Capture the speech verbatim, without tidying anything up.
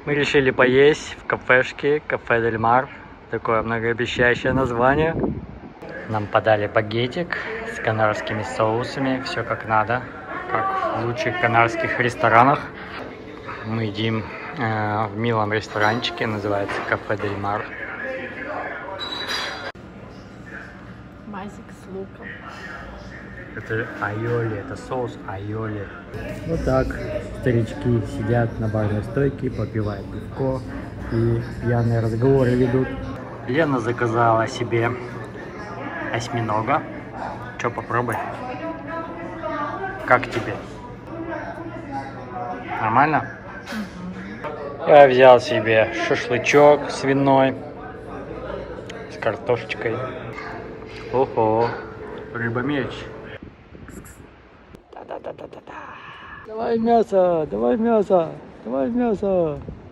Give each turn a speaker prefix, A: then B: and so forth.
A: Мы решили поесть в кафешке, кафе Дель Мар. Такое многообещающее название. Нам подали багетик с канарскими соусами, все как надо, как в лучших канарских ресторанах. Мы едим э, в милом ресторанчике, называется кафе Дель Мар.
B: Мазик с луком.
A: Это айоли, это соус айоли. Вот так старички сидят на барной стойке, попивают пивко и пьяные разговоры ведут. Лена заказала себе осьминога. Че, попробуй. Как тебе? Нормально? Угу. Я взял себе шашлычок свиной с картошечкой. Ого, рыба-меч. Да-да-да-да-да-да. Давай мясо, давай мясо, давай мясо.